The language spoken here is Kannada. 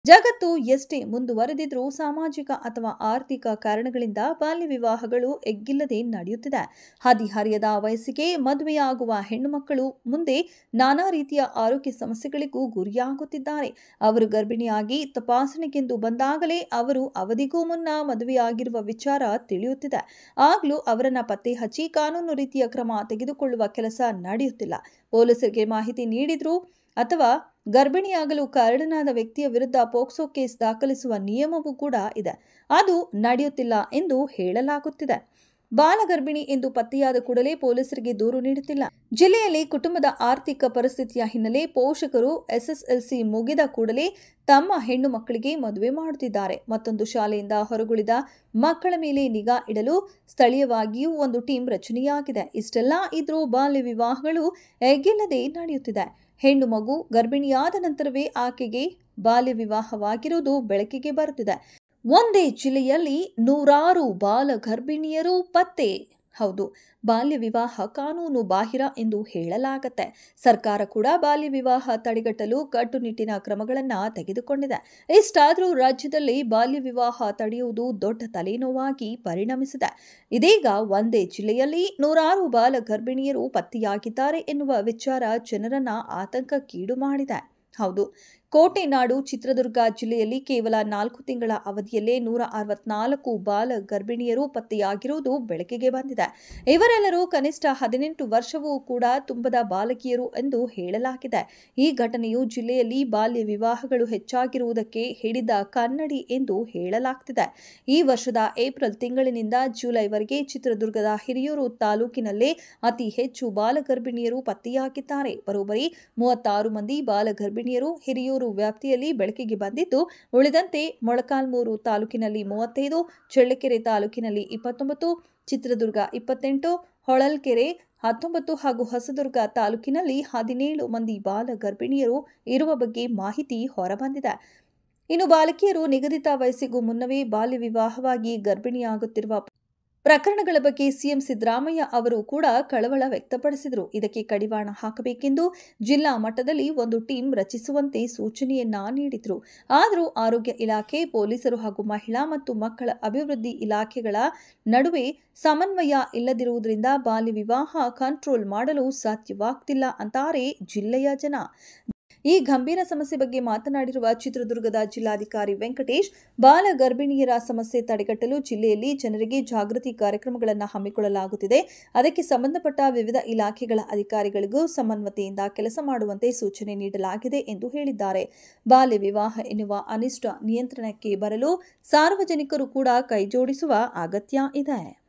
ಜಗತ್ತು ಎಷ್ಟೇ ಮುಂದುವರೆದಿದ್ರೂ ಸಾಮಾಜಿಕ ಅಥವಾ ಆರ್ಥಿಕ ಕಾರಣಗಳಿಂದ ಬಾಲ್ಯ ವಿವಾಹಗಳು ಎಗ್ಗಿಲ್ಲದೆ ನಡೆಯುತ್ತಿದೆ. ಹದಿಹರೆಯದ ವಯಸ್ಸಿಗೆ ಮದುವೆಯಾಗುವ ಹೆಣ್ಣು ಮಕ್ಕಳು ಮುಂದೆ ನಾನಾ ರೀತಿಯ ಆರೋಗ್ಯ ಸಮಸ್ಯೆಗಳಿಗೂ ಗುರಿಯಾಗುತ್ತಿದ್ದಾರೆ. ಅವರು ಗರ್ಭಿಣಿಯಾಗಿ ತಪಾಸಣೆಗೆಂದು ಬಂದಾಗಲೇ ಅವರು ಅವಧಿಗೂ ಮುನ್ನ ಮದುವೆಯಾಗಿರುವ ವಿಚಾರ ತಿಳಿಯುತ್ತಿದೆ. ಆಗ್ಲೂ ಅವರನ್ನ ಪತ್ತೆ ಹಚ್ಚಿ ಕಾನೂನು ರೀತಿಯ ಕ್ರಮ ತೆಗೆದುಕೊಳ್ಳುವ ಕೆಲಸ ನಡೆಯುತ್ತಿಲ್ಲ. ಪೊಲೀಸರಿಗೆ ಮಾಹಿತಿ ನೀಡಿದ್ರು ಅಥವಾ ಗರ್ಭಿಣಿಯಾಗಲು ಕಾರಣನಾದ ವ್ಯಕ್ತಿಯ ವಿರುದ್ಧ ಪೋಕ್ಸೋ ಕೇಸ್ ದಾಖಲಿಸುವ ನಿಯಮವೂ ಕೂಡ ಇದೆ. ಅದು ನಡೆಯುತ್ತಿಲ್ಲ ಎಂದು ಹೇಳಲಾಗುತ್ತಿದೆ. ಬಾಲಗರ್ಭಿಣಿ ಎಂದು ಪತ್ತೆಯಾದ ಕೂಡಲೇ ಪೊಲೀಸರಿಗೆ ದೂರು ನೀಡುತ್ತಿಲ್ಲ. ಜಿಲ್ಲೆಯಲ್ಲಿ ಕುಟುಂಬದ ಆರ್ಥಿಕ ಪರಿಸ್ಥಿತಿಯ ಹಿನ್ನೆಲೆ ಪೋಷಕರು ಎಸ್ಎಸ್ಎಲ್ಸಿ ಮುಗಿದ ಕೂಡಲೇ ತಮ್ಮ ಹೆಣ್ಣು ಮಕ್ಕಳಿಗೆ ಮದುವೆ ಮಾಡುತ್ತಿದ್ದಾರೆ. ಮತ್ತೊಂದು ಶಾಲೆಯಿಂದ ಹೊರಗುಳಿದ ಮಕ್ಕಳ ಮೇಲೆ ನಿಗಾ ಇಡಲು ಸ್ಥಳೀಯವಾಗಿಯೂ ಒಂದು ಟೀಮ್ ರಚನೆಯಾಗಿದೆ. ಇಷ್ಟೆಲ್ಲ ಇದ್ರೂ ಬಾಲ್ಯ ವಿವಾಹಗಳು ಎಗ್ಗಿಲ್ಲದೆ ನಡೆಯುತ್ತಿದೆ. ಹೆಣ್ಣು ಮಗು ಗರ್ಭಿಣಿಯಾದ ನಂತರವೇ ಆಕೆಗೆ ಬಾಲ್ಯ ವಿವಾಹವಾಗಿರುವುದು ಬೆಳಕಿಗೆ ಬರುತ್ತಿದೆ. ಒಂದೇ ಜಿಲ್ಲೆಯಲ್ಲಿ ನೂರಾರು ಬಾಲ ಗರ್ಭಿಣಿಯರು ಪತ್ತೆ. ಹೌದು, ಬಾಲ್ಯ ವಿವಾಹ ಕಾನೂನು ಬಾಹಿರ ಎಂದು ಹೇಳಲಾಗತ್ತೆ. ಸರ್ಕಾರ ಕೂಡ ಬಾಲ್ಯ ವಿವಾಹ ತಡೆಗಟ್ಟಲು ಕಟ್ಟುನಿಟ್ಟಿನ ಕ್ರಮಗಳನ್ನು ತೆಗೆದುಕೊಂಡಿದೆ. ಇಷ್ಟಾದರೂ ರಾಜ್ಯದಲ್ಲಿ ಬಾಲ್ಯ ವಿವಾಹ ತಡೆಯುವುದು ದೊಡ್ಡ ತಲೆನೋವಾಗಿ ಪರಿಣಮಿಸಿದೆ. ಇದೀಗ ಒಂದೇ ಜಿಲ್ಲೆಯಲ್ಲಿ ನೂರಾರು ಬಾಲ ಗರ್ಭಿಣಿಯರು ಪತ್ತೆಯಾಗಿದ್ದಾರೆ ಎನ್ನುವ ವಿಚಾರ ಜನರನ್ನ ಆತಂಕಕ್ಕೀಡು ಮಾಡಿದೆ. ಹೌದು, ಕೋಟೆನಾಡು ಚಿತ್ರದುರ್ಗ ಜಿಲ್ಲೆಯಲ್ಲಿ ಕೇವಲ 4 ತಿಂಗಳ ಅವಧಿಯಲ್ಲೇ 164 ಬಾಲ ಗರ್ಭಿಣಿಯರು ಪತ್ತೆಯಾಗಿರುವುದು ಬೆಳಕಿಗೆ ಬಂದಿದೆ. ಇವರೆಲ್ಲರೂ ಕನಿಷ್ಠ 18 ವರ್ಷವೂ ಕೂಡ ತುಂಬದ ಬಾಲಕಿಯರು ಎಂದು ಹೇಳಲಾಗಿದೆ. ಈ ಘಟನೆಯು ಜಿಲ್ಲೆಯಲ್ಲಿ ಬಾಲ್ಯ ವಿವಾಹಗಳು ಹೆಚ್ಚಾಗಿರುವುದಕ್ಕೆ ಹಿಡಿದ ಕನ್ನಡಿ ಎಂದು ಹೇಳಲಾಗ್ತಿದೆ. ಈ ವರ್ಷದ ಏಪ್ರಿಲ್ ತಿಂಗಳಿನಿಂದ ಜುಲೈವರೆಗೆ ಚಿತ್ರದುರ್ಗದ ಹಿರಿಯೂರು ತಾಲೂಕಿನಲ್ಲೇ ಅತಿ ಹೆಚ್ಚು ಬಾಲಗರ್ಭಿಣಿಯರು ಪತ್ತೆಯಾಗಿದ್ದಾರೆ. ಬರೋಬ್ಬರಿ 36 ಮಂದಿ ಬಾಲಗರ್ಭಿಣಿಯರು ಹಿರಿಯೂರು ವ್ಯಾಪ್ತಿಯಲ್ಲಿ ಬೆಳಕಿಗೆ ಬಂದಿದ್ದು, ಉಳಿದಂತೆ ಮೊಳಕಾಲ್ಮೂರು ತಾಲೂಕಿನಲ್ಲಿ 35, ಚಳ್ಳಕೆರೆ ತಾಲೂಕಿನಲ್ಲಿ 29, ಚಿತ್ರದುರ್ಗ 28, ಹೊಳಲ್ಕೆರೆ 19 ಹಾಗೂ ಹೊಸದುರ್ಗ ತಾಲೂಕಿನಲ್ಲಿ 17 ಮಂದಿ ಬಾಲ ಗರ್ಭಿಣಿಯರು ಇರುವ ಬಗ್ಗೆ ಮಾಹಿತಿ ಹೊರಬಂದಿದೆ. ಇನ್ನು ಬಾಲಕಿಯರು ನಿಗದಿತ ವಯಸ್ಸಿಗೂ ಮುನ್ನವೇ ಬಾಲ್ಯ ವಿವಾಹವಾಗಿ ಗರ್ಭಿಣಿಯಾಗುತ್ತಿರುವ ಪ್ರಕರಣಗಳ ಬಗ್ಗೆ ಸಿಎಂ ಸಿದ್ದರಾಮಯ್ಯ ಅವರು ಕೂಡ ಕಳವಳ ವ್ಯಕ್ತಪಡಿಸಿದರು. ಇದಕ್ಕೆ ಕಡಿವಾಣ ಹಾಕಬೇಕೆಂದು ಜಿಲ್ಲಾ ಮಟ್ಟದಲ್ಲಿ ಒಂದು ಟೀಮ್ ರಚಿಸುವಂತೆ ಸೂಚನೆಯನ್ನ ನೀಡಿದರು. ಆದರೂ ಆರೋಗ್ಯ ಇಲಾಖೆ, ಪೊಲೀಸರು ಹಾಗೂ ಮಹಿಳಾ ಮತ್ತು ಮಕ್ಕಳ ಅಭಿವೃದ್ಧಿ ಇಲಾಖೆಗಳ ನಡುವೆ ಸಮನ್ವಯ ಇಲ್ಲದಿರುವುದರಿಂದ ಬಾಲ್ಯ ವಿವಾಹ ಕಂಟ್ರೋಲ್ ಮಾಡಲು ಸಾಧ್ಯವಾಗ್ತಿಲ್ಲ ಅಂತಾರೆ ಜಿಲ್ಲೆಯ ಜನ. ಈ ಗಂಭೀರ ಸಮಸ್ಯೆ ಬಗ್ಗೆ ಮಾತನಾಡಿರುವ ಚಿತ್ರದುರ್ಗದ ಜಿಲ್ಲಾಧಿಕಾರಿ ವೆಂಕಟೇಶ್, ಬಾಲ ಗರ್ಭಿಣಿಯರ ಸಮಸ್ಯೆ ತಡೆಗಟ್ಟಲು ಜಿಲ್ಲೆಯಲ್ಲಿ ಜನರಿಗೆ ಜಾಗೃತಿ ಕಾರ್ಯಕ್ರಮಗಳನ್ನು ಹಮ್ಮಿಕೊಳ್ಳಲಾಗುತ್ತಿದೆ. ಅದಕ್ಕೆ ಸಂಬಂಧಪಟ್ಟ ವಿವಿಧ ಇಲಾಖೆಗಳ ಅಧಿಕಾರಿಗಳಿಗೂ ಸಮನ್ವಯತೆಯಿಂದ ಕೆಲಸ ಮಾಡುವಂತೆ ಸೂಚನೆ ನೀಡಲಾಗಿದೆ ಎಂದು ಹೇಳಿದ್ದಾರೆ. ಬಾಲ್ಯ ವಿವಾಹ ಎನ್ನುವ ಅನಿಷ್ಟ ನಿಯಂತ್ರಣಕ್ಕೆ ಬರಲು ಸಾರ್ವಜನಿಕರು ಕೂಡ ಕೈಜೋಡಿಸುವ ಅಗತ್ಯ ಇದೆ.